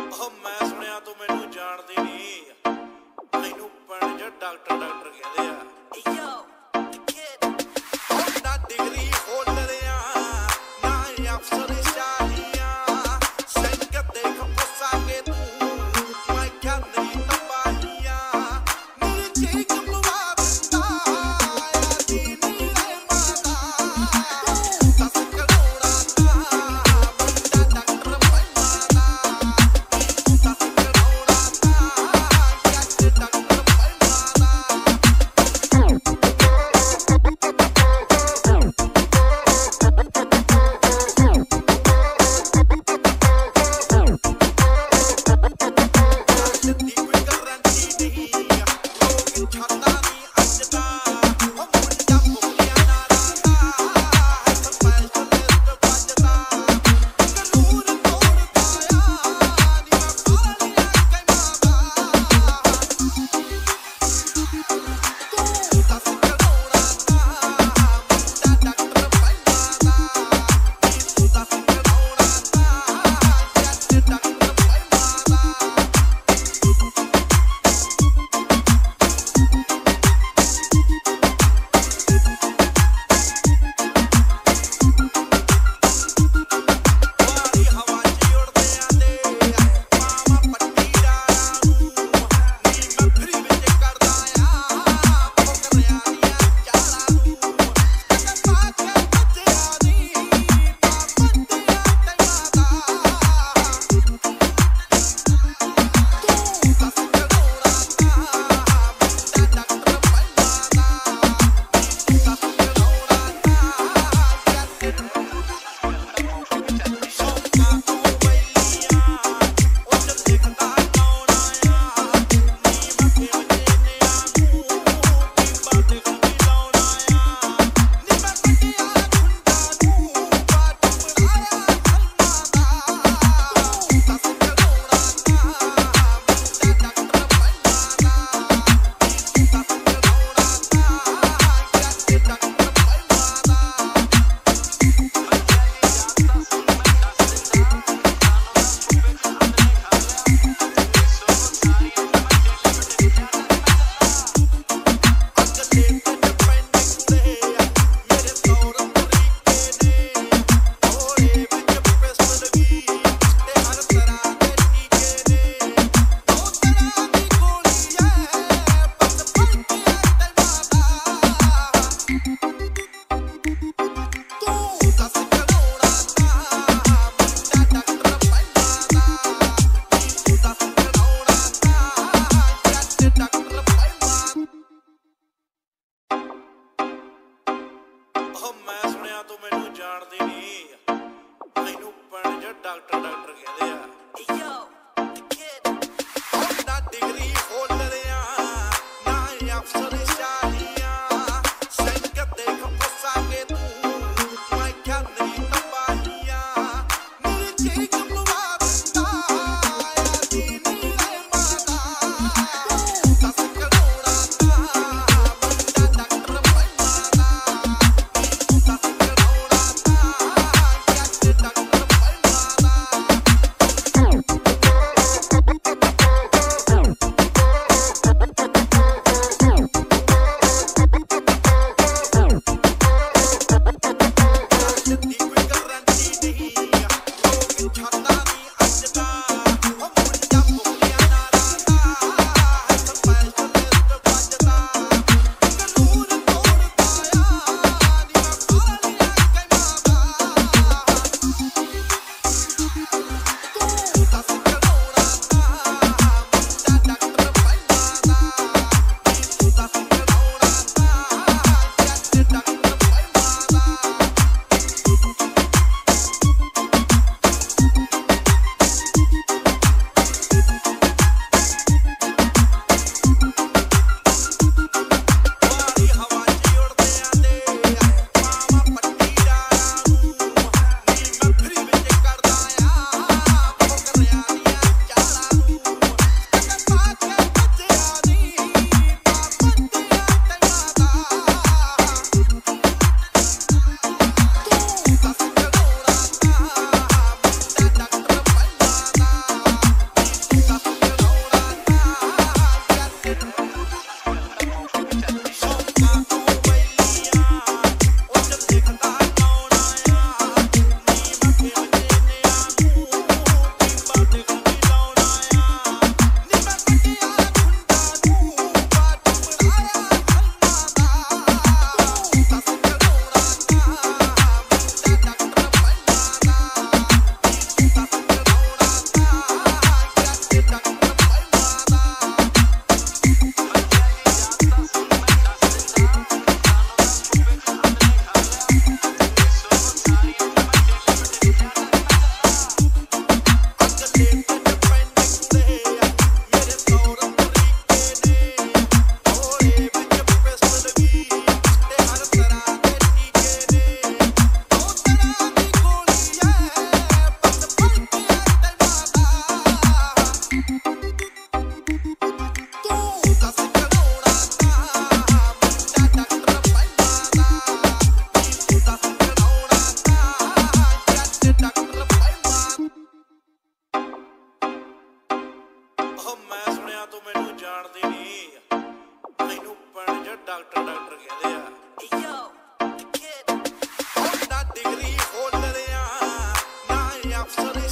ਉਹ ਮੈਂ ਸੁਣਿਆ ਤੂੰ ਮੈਨੂੰ ਜਾਣਦੀ ਨਹੀਂ, ਮੈਨੂੰ ਪਿੰਡ 'ਚ ਡਾਕਟਰ ਕਹਿੰਦੇ ਆ। ਉਹ ਨਾ ਡਿਗਰੀ ਹੋਲਡਰ ਆ, ਨਾ ਅਫਸਰ ਸ਼ਾਹੀਆਂ, ਸੰਗਤ ਦੇ ਖਪਸਾ ਕੇ ਤੂੰ ਮੈਂ ਕਹਿੰਦੀ ਤਬਾਹੀਆਂ ਮੇਰੀ ਚੀਕ ਲਵਾ ਦਿੰਦਾ ਆ ਦੀਨੀ ਰੇ ਮਾਤਾ ਦਸ ਕਰੋੜਾ ਦਾ ਮੁੰਡਾ ਡਾਕਟਰ ਬਣਨਾ ਦਾ, ਦਸ ਕਰੋੜਾ ਦਾ ਜੱਟ ਡਾਕਟਰ ਬਣਨਾ ਦੀ ਕੋਈ ਗਾਰੰਟੀ ਨਹੀਂ, ਲੋਕ ਛਾਤਾ ਨਹੀਂ ਅੱਜਦਾ, ਉਹ ਮੁੰਡਾ ਬੋਲਿਆ ਨਾ ਰਾਦਾ ਸਪੈਸ਼ਲਿਸਟ ਵੱਜਦਾ, ਕਾਨੂੰਨ ਤੋੜਦਾ ਆ ਨੀ ਮੈਂ ਪਾਲਿਆ ਕਹਿੰਦਾ ਤੂੰ ਦਸ ਕਰੋੜਾ ਦਾ ਮੁੰਡਾ ਡਾਕਟਰ ਬਣਨਾ ਦਾ, ਤੂੰ ਦਸ ਕਰੋੜਾ ਦਾ ਜੱਟ ਡਾਕਟਰ ਬਣਨਾ ਦਾ। ਮਾਰੀ ਹਵਾ 'ਚ ਉੜਦੇ ਆਂਦੇ ਮਾਵਾਂ ਪੱਟੀ ਡਾਰਾਂ ਨੂੰ, ਨੀ ਮੈਂ ਫਰੀ ਵਿੱਚ ਕਰਦਾ ਆ ਫੁਕਰਿਆਂ ਦੀਆਂ ਚਾਲਾਂ ਨੂੰ, ਕਦੇ ਪਾ ਕੇ ਬੱਚਿਆਂ ਦੀ ਮਾਂ ਬੰਦਿਆਂ ਟੈਮਾਂ ਦਾ, ਤੂੰ ਦਸ ਕਰੋੜਾ ਦਾ ਮੁੰਡਾ ਡਾਕਟਰ ਬਣਨਾ ਦਾ, ਤੂੰ ਦਸ ਕਰੋੜਾ ਦਾ ਜੱਟ ਸ਼ੌਕਾਂ ਤੋਂ ਵੈਲੀਆਂ ਉਹ ਚ ਲਿਖਦਾ ਕੌਣ ਆਇਆ, ਨੀ ਮੈਂ ਫਿਰਦੇ ਨਿਆਂ ਨੂੰ ਟੀਪਾ ਤੇ ਖੰਡੀ ਲਾਉਣ ਆਇਆ, ਨੀ ਮੈਂ ਕੱਟਿਆ ਝੁੰਡਾਂ ਨੂੰ ਬਾਟ ਬਣਾਇਆ ਖੰਮਾਂ ਦਾ, ਤੂੰ ਦਸ ਕਰੋੜਾ ਦਾ ਮੁੰਡਾ ਡਾਕਟਰ ਬਣਨਾ ਦਾ, ਤੂੰ ਦਸ ਕਰੋੜਾ ਦਾ ਜੱਟ ਡਾਕਟਰ ਬਣਨਾ ਦਾ। ਅਗਲੇ ਪਿੰਡ ਪੈਂਦੇ ਕੁੜੇ ਮੇਰੇ ਤੌਰ ਤਰੀਕੇ ਨੇ, ਥੋੜੇ ਵਿੱਚ ਪਿਸਤਲ ਵੀ ਤੇ ਹਰ ਤਰ੍ਹਾਂ ਦੇ ਟੀਕੇ ਨੇ, ਦੋ ਤਰ੍ਹਾਂ ਦੀ ਗੋਲੀ ਐ ਬਸ ਫੜਕਿਆ ਤੈਨਾਂ ਦਾ, ਤੂੰ ਦਸ ਕਰੋੜਾ ਦਾ ਮੁੰਡਾ ਡਾਕਟਰ ਬਣਨਾ ਦਾ, ਤੂੰ ਦਸ ਕਰੋੜਾ ਦਾ ਜੱਟ ਡਾਕਟਰ ਬਣਨਾ। ਉਹ ਮੈਂ ਸੁਣਿਆ ਤੂੰ ਮੈਨੂੰ ਜਾਣਦੀ ਨਹੀਂ, ਮੈਨੂੰ ਪਿੰਡ 'ਚ ਡਾਕਟਰ ਕਹਿੰਦੇ ਆ। ਉਹ ਨਾ ਡਿਗਰੀ ਹੋਲਡਰ ਆ, ਨਾ ਅਫਸਰ ਸ਼ਾਹੀਆਂ, ਸੰਗਤ ਦੇ ਖਪਸਾ ਕੇ ਤੂੰ ਮੈਂ ਕਹਿੰਦੀ ਤਬਾਹੀਆਂ ਮੇਰੀ ਚੀਕ ਲਵਾ ਦਿੰਦਾ ਆ ਦੀਨੀ ਰੇ ਮਾਤਾ, ਤੂੰ ਦਸ ਕਰੋੜਾ ਦਾ ਮੁੰਡਾ ਡਾਕਟਰ ਬਣਨਾ ਦਾ, ਤੂੰ ਦਸ ਕਰੋੜਾ ਦਾ ਜੱਟ ਡਾਕਟਰ ਬਣਨਾ ਦਾ। ਦੀ ਕੋਈ ਗਾਰੰਟੀ ਨਹੀਂ, ਲੋਕ ਛਾਤਾ ਨਹੀਂ ਅੱਜਦਾ, ਉਹ ਮੁੰਡਾ ਬੋਲਿਆ ਨਾ ਰਾਦਾ ਸਪੈਸ਼ਲਿਸਟ ਵੱਜਦਾ, ਕਾਨੂੰਨ ਤੋੜਦਾ ਆ ਨੀ ਮੈਂ ਪਾਲਿਆ ਕਹਿੰਦਾ ਤੂੰ ਦਸ ਕਰੋੜਾ ਦਾ ਮੁੰਡਾ ਡਾਕਟਰ ਬਣਨਾ ਦਾ, ਤੂੰ ਦਸ ਕਰੋੜਾ ਦਾ ਜੱਟ ਡਾਕਟਰ ਬਣਨਾ ਦਾ। after the